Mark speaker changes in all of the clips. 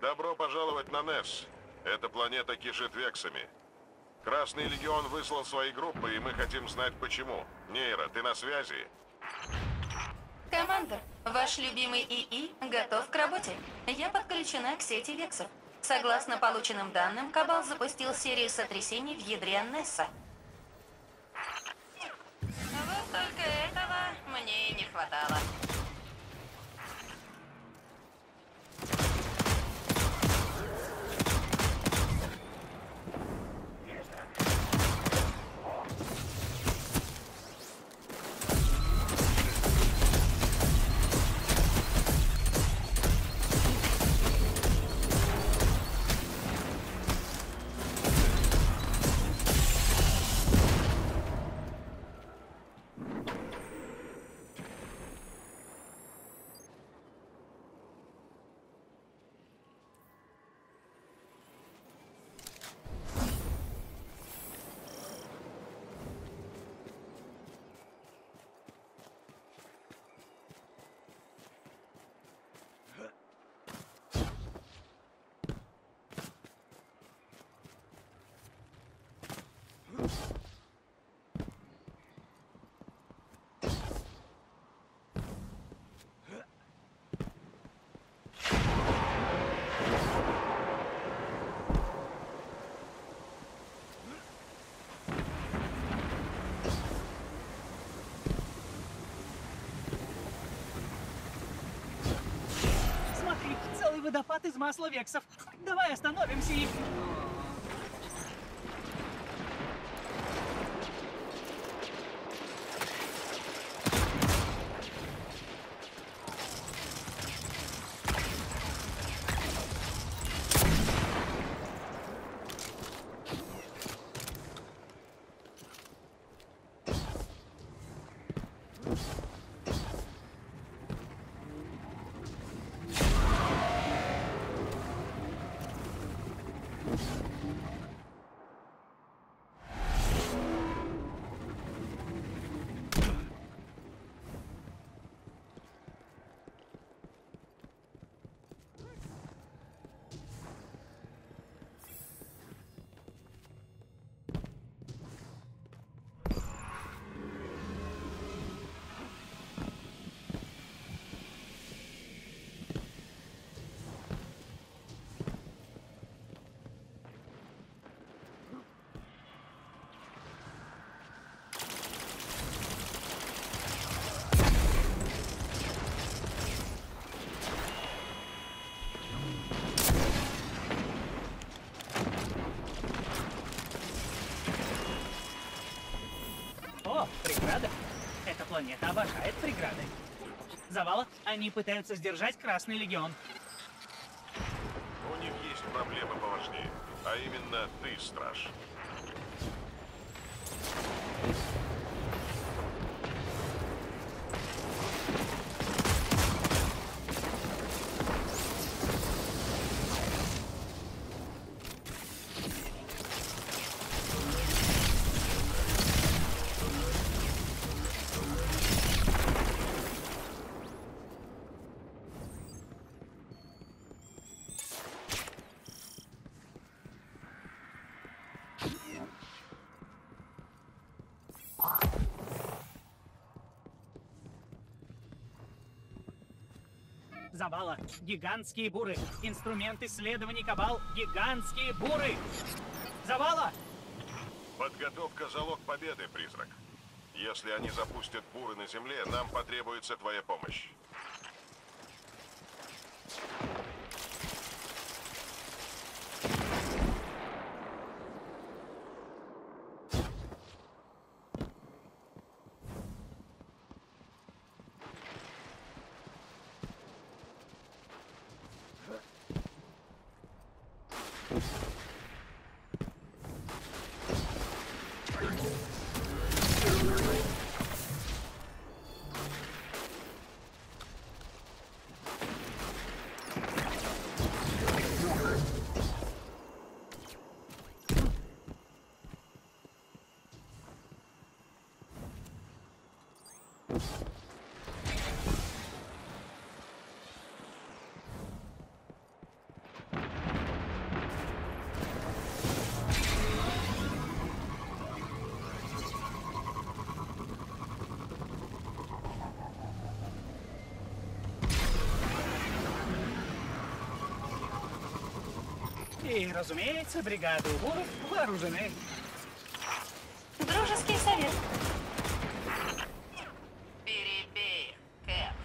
Speaker 1: Добро пожаловать на Несс. Эта планета кишит вексами. Красный Легион выслал свои группы, и мы хотим знать почему. Нейра, ты на связи?
Speaker 2: Командор, ваш любимый ИИ готов к работе. Я подключена к сети вексов. Согласно полученным данным, Кабал запустил серию сотрясений в ядре Несса. Вот только этого мне и не хватало.
Speaker 3: Смотри, целый водопад из масла вексов. Давай остановимся и... О, преграда. Эта планета обожает преграды. Завала, они пытаются сдержать Красный Легион.
Speaker 1: У них есть проблемы поважнее. А именно, ты, страж.
Speaker 3: Завала, гигантские буры. Инструмент исследований Кабал, гигантские буры. Завала!
Speaker 1: Подготовка — залог победы, призрак. Если они запустят буры на Земле, нам потребуется твоя помощь.
Speaker 3: И, разумеется, бригаду буров вооружены.
Speaker 2: Дружеский совет. Перебей их, Кэп.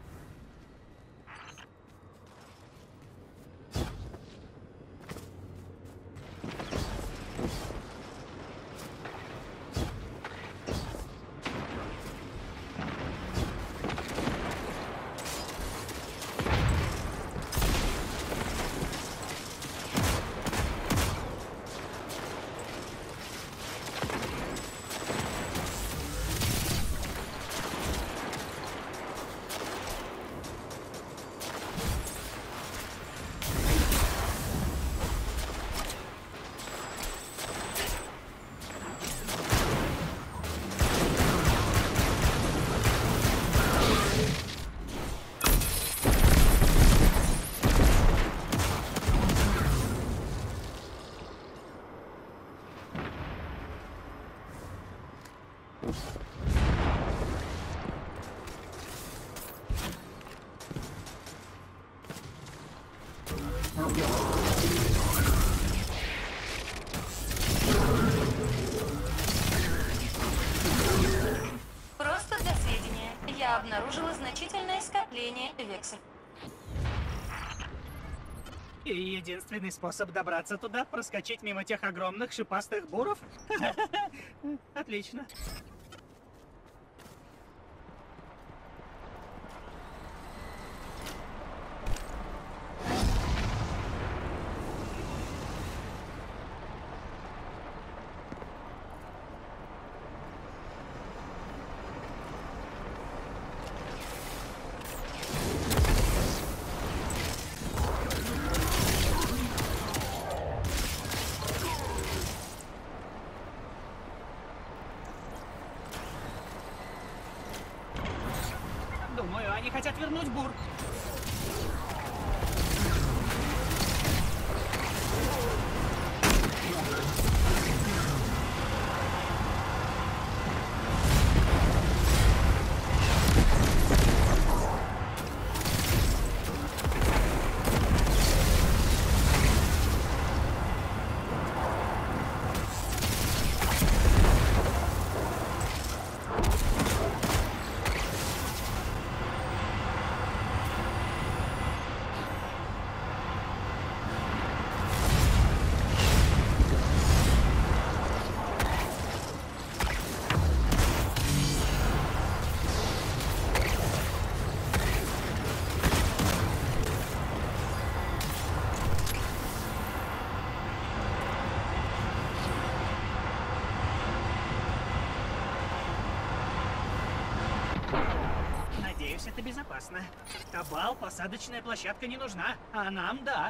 Speaker 2: Просто для сведения, я обнаружила значительное скопление вексов.
Speaker 3: И единственный способ добраться туда — проскочить мимо тех огромных шипастых буров? Отлично. Думаю, они хотят вернуть бур. Надеюсь, это безопасно. Кабал, посадочная площадка не нужна, а нам — да.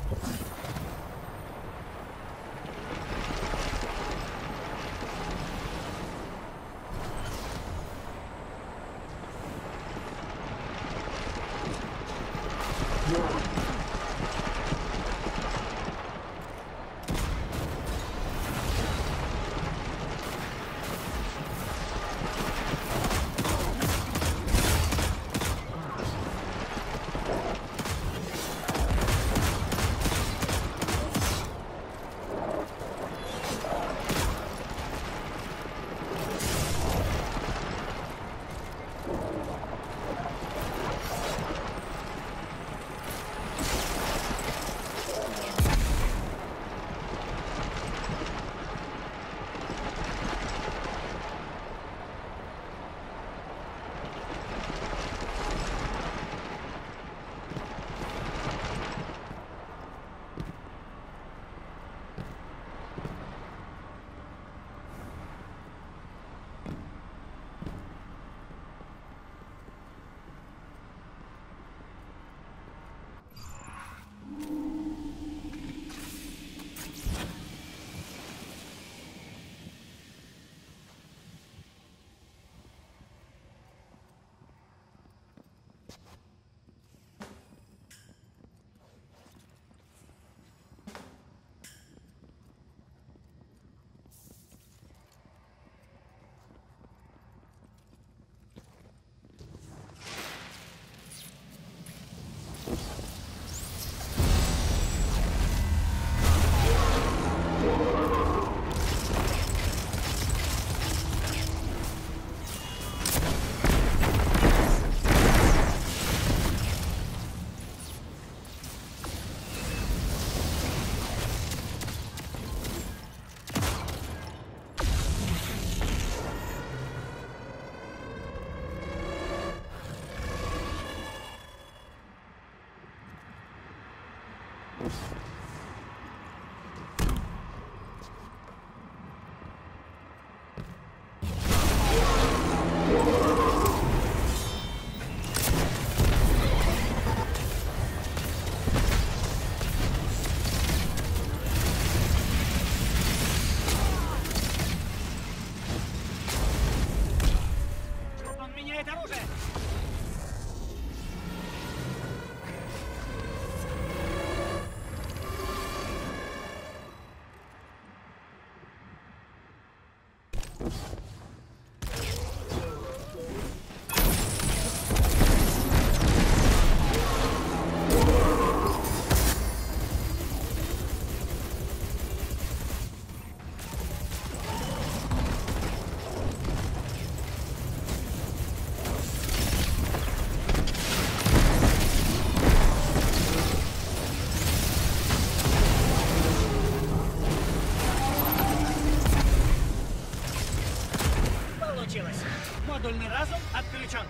Speaker 3: Модульный разум отключен.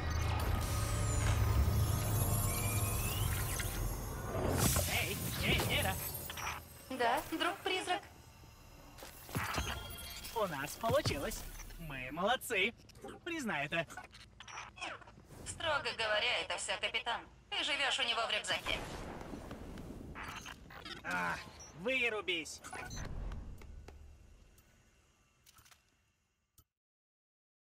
Speaker 3: Эй, Нейра.
Speaker 2: Да, друг-призрак.
Speaker 3: У нас получилось. Мы молодцы. Признай это.
Speaker 2: Строго говоря, это все капитан. Ты живешь у него в рюкзаке.
Speaker 3: Вырубись.